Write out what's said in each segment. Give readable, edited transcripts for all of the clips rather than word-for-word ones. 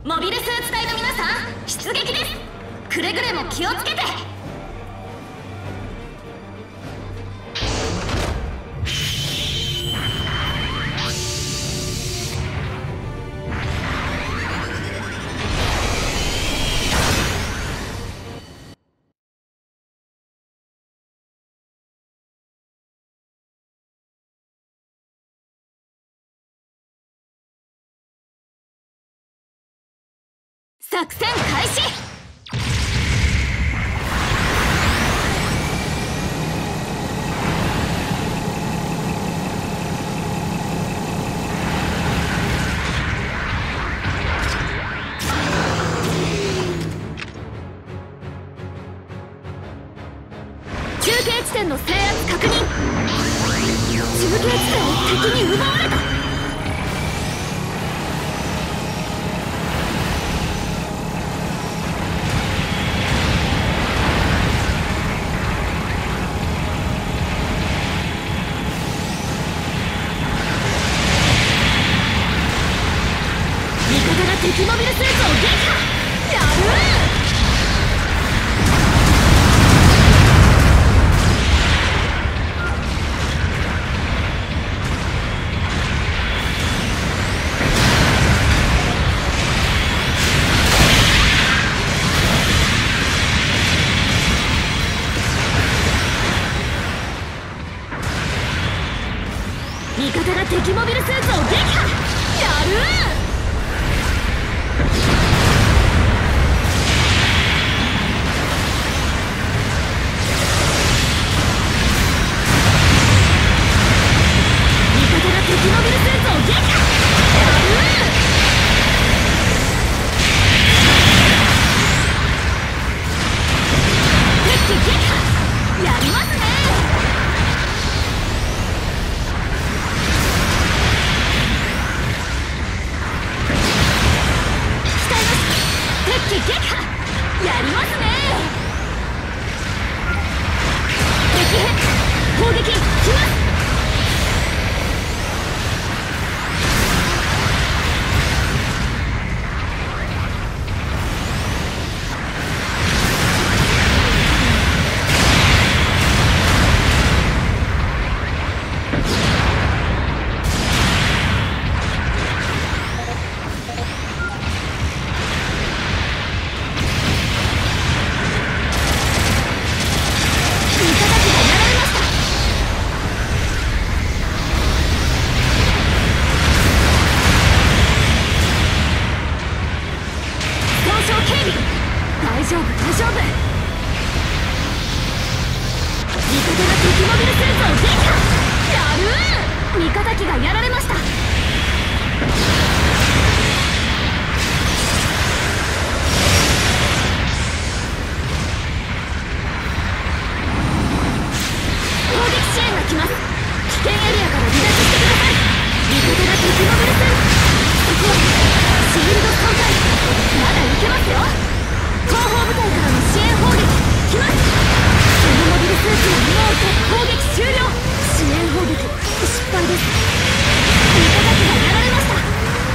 モビルスーツ隊の皆さん、出撃です。くれぐれも気をつけて。作戦開始。中継地点の制圧確認。中継地点を敵に奪われた。敵モビルスーツを撃破。やる。味方が敵モビルスーツを撃破。やる。敵モビルスーツを撃破。敵撃破。やりますね。使います。敵撃破。やりますね。敵兵攻撃来ます。大丈夫大丈夫。味方が敵モビルスーツを撃破。やる。味方機がやられました。攻撃支援が来ます。危険エリアから離脱してください。味方が敵モビルスーツ。そこはシールド損壊。まだいけますよ。後方部隊からの支援砲撃来ます。このモビルスーツはもう攻撃終了。支援砲撃失敗です。味方機がやられました。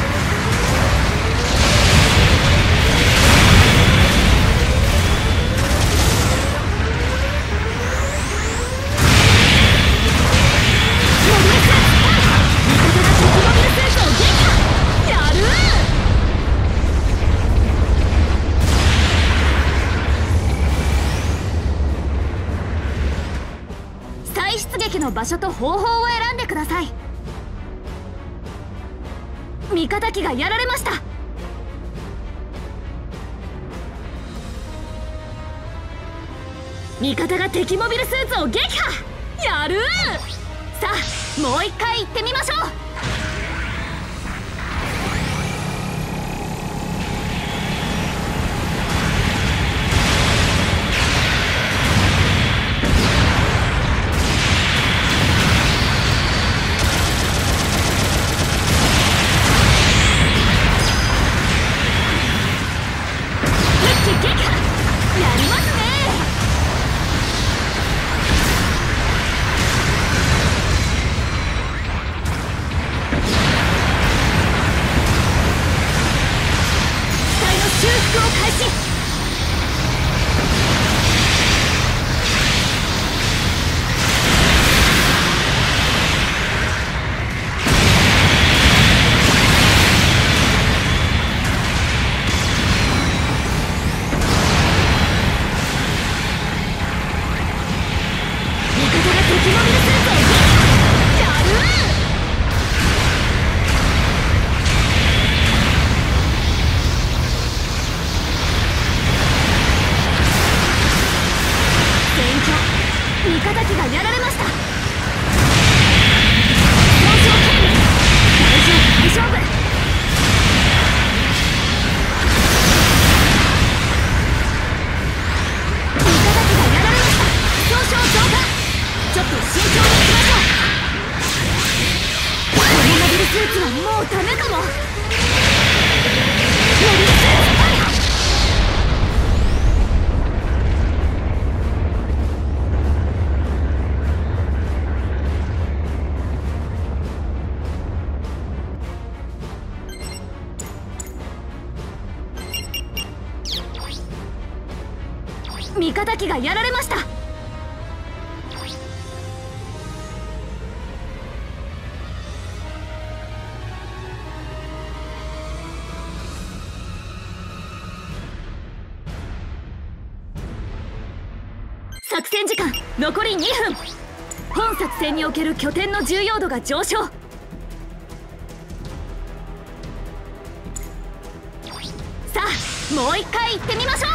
モビルスーツ味方が敵モビルスーツを撃破。やる。出撃の場所と方法を選んでください。味方機がやられました。味方が敵モビルスーツを撃破。やる。さあもう一回行ってみましょう。 を開始。味方が敵モビルスーツを撃破。やる戦況、味方機がやられました。損傷警備。大丈夫大丈夫。味方機がやられました。損傷増加。ちょっと慎重にいきましょう。このモビルスーツはもうダメかも。モビルスーツファイア。味方機がやられました。作戦時間残り2分。本作戦における拠点の重要度が上昇。さあもう一回行ってみましょう。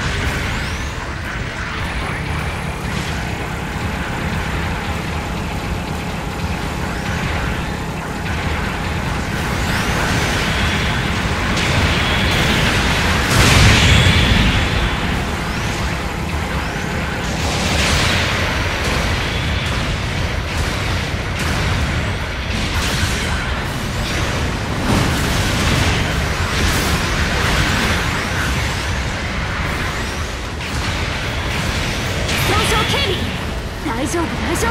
大丈夫大丈夫。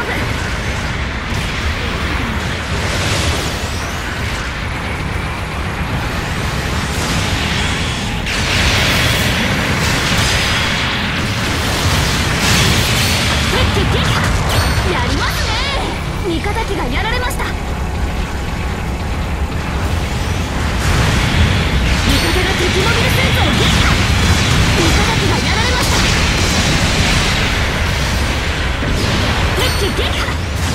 やりますね。味方機がやられました。味方が敵モビルスーツを撃破。味方機がやられました。撃破。やりますね。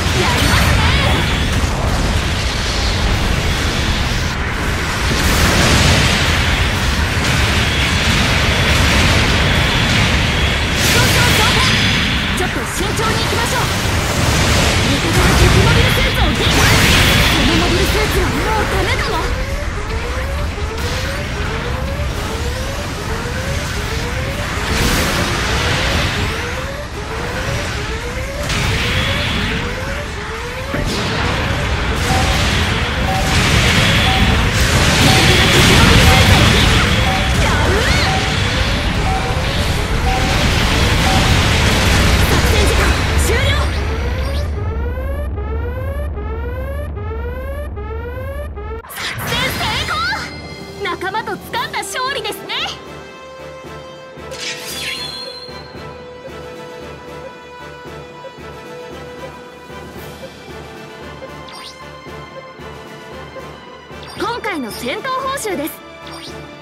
ちょっと慎重に行きましょう。味方が敵モビルスーツを撃破。このモビルスーツはもうダメかも。仲間と掴んだ勝利ですね。今回の戦闘報酬です。